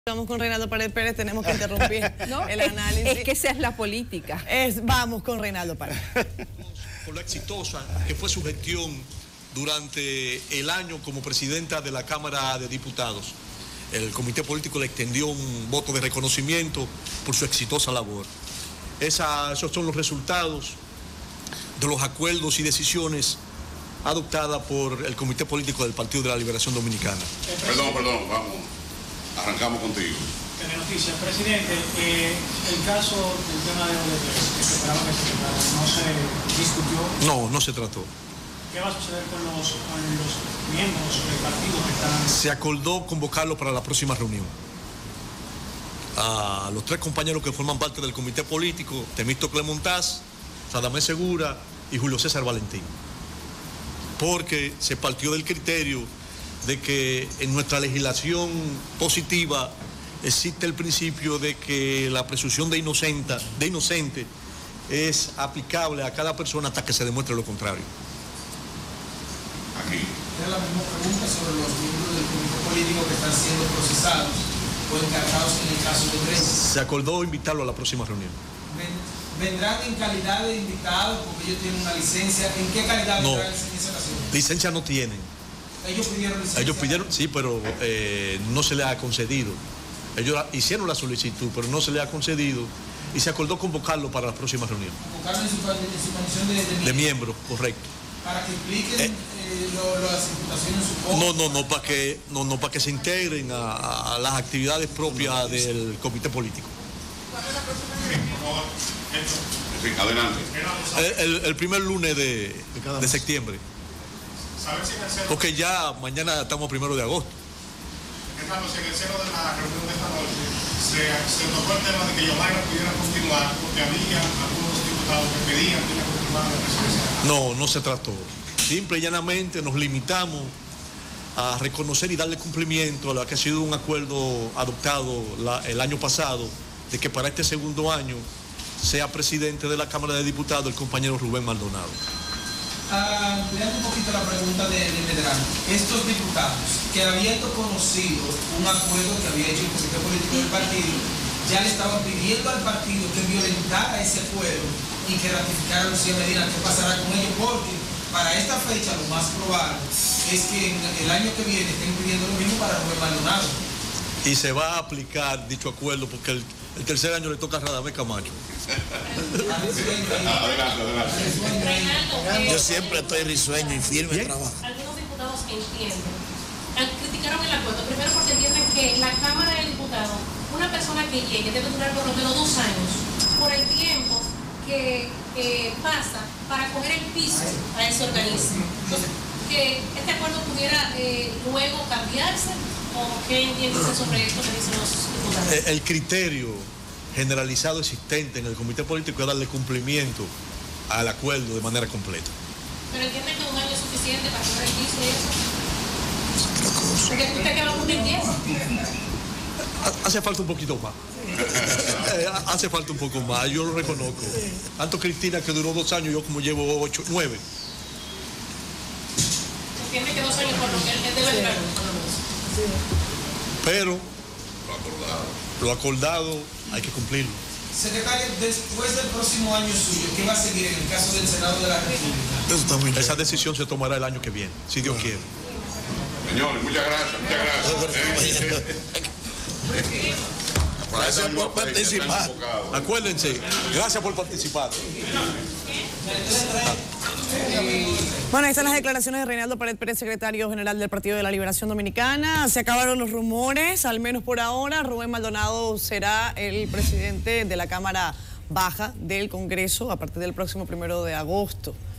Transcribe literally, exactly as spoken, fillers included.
Vamos con Reinaldo Paredes Pérez, tenemos que interrumpir ¿No? el es, análisis. Es que esa es la política. Es, vamos con Reinaldo Paredes. Por lo exitosa que fue su gestión durante el año como presidenta de la Cámara de Diputados. El comité político le extendió un voto de reconocimiento por su exitosa labor. Esa, esos son los resultados de los acuerdos y decisiones adoptadas por el comité político del Partido de la Liberación Dominicana. Perdón, perdón, vamos. Arrancamos contigo. Noticia, presidente, eh, el caso del tema de Odebrecht, que se esperaba que se tratara, ¿no se discutió? No, no se trató. ¿Qué va a suceder con los, con los miembros del partido que están...? Se acordó convocarlo para la próxima reunión. A los tres compañeros que forman parte del comité político, Temístocle Montaz, Radamés Segura y Julio César Valentín. Porque se partió del criterio de que en nuestra legislación positiva existe el principio de que la presunción de, inocente, de inocente es aplicable a cada persona hasta que se demuestre lo contrario. Aquí. Era la misma pregunta sobre los miembros del comité político que están siendo procesados o encargados en el caso de Odebrecht. Se acordó invitarlo a la próxima reunión. ¿Vendrán en calidad de invitados porque ellos tienen una licencia? ¿En qué calidad no, vendrán en esa ocasión? Licencia no tienen. Ellos pidieron licencia. Ellos pidieron, sí, pero eh, no se les ha concedido. Ellos la, hicieron la solicitud, pero no se les ha concedido y se acordó convocarlo para la próxima reunión. Convocarlo en su, en su condición de, de, de, de miembro, correcto. Para que expliquen eh, eh, lo, lo, las imputaciones en su contra. No, no, no, para que, no, no, para que se integren a, a las actividades propias del comité político. Adelante. El, el, el primer lunes de, de septiembre. Porque ya mañana estamos primero de agosto. Carlos, en el seno de la reunión de esta noche se, se tocó el tema de que Yomaira pudiera continuar porque había algunos diputados que pedían que ella continuara en la presidencia. No, no se trató. Simple y llanamente nos limitamos a reconocer y darle cumplimiento a lo que ha sido un acuerdo adoptado la, el año pasado de que para este segundo año sea presidente de la Cámara de Diputados el compañero Rubén Maldonado. Ampliando un poquito la pregunta de, de Medrano, estos diputados que habiendo conocido un acuerdo que había hecho el comité político del partido, ya le estaban pidiendo al partido que violentara ese acuerdo y que ratificara a Lucía Medina. ¿Qué pasará con ellos? Porque para esta fecha lo más probable es que en el año que viene estén pidiendo lo mismo para Rubén Maldonado. Y se va a aplicar dicho acuerdo porque el, el tercer año le toca a Radamés Camacho. Adelante, adelante. Yo siempre estoy risueño y firme en trabajo. Algunos diputados entienden, criticaron el acuerdo, primero porque entienden que la Cámara de Diputados, una persona que llegue debe durar por lo menos dos años, por el tiempo que eh, pasa para coger el piso a ese organismo. Entonces, que este acuerdo pudiera eh, luego cambiarse, o qué entiendes sobre esto que dicen los diputados. El criterio generalizado existente en el comité político es darle cumplimiento al acuerdo de manera completa. ¿Pero entienden que un año es suficiente para coger el piso y eso? Porque usted que va a cumplir diez. Hace falta un poquito más. Hace falta un poco más, yo lo reconozco. Tanto Cristina que duró dos años, yo como llevo ocho, nueve. ¿Entiende que dos años por lo que él debe durar? Sí. Pero Lo acordado. Lo acordado hay que cumplirlo. Secretario, después del próximo año suyo, ¿qué va a seguir en el caso del Senado de la República? Esa decisión se tomará el año que viene, si Dios quiere. Señores, muchas gracias, muchas gracias. Gracias por participar. Acuérdense, gracias por participar. Bueno, ahí están las declaraciones de Reinaldo Paredes Pérez, secretario general del Partido de la Liberación Dominicana. Se acabaron los rumores, al menos por ahora. Rubén Maldonado será el presidente de la Cámara Baja del Congreso a partir del próximo primero de agosto.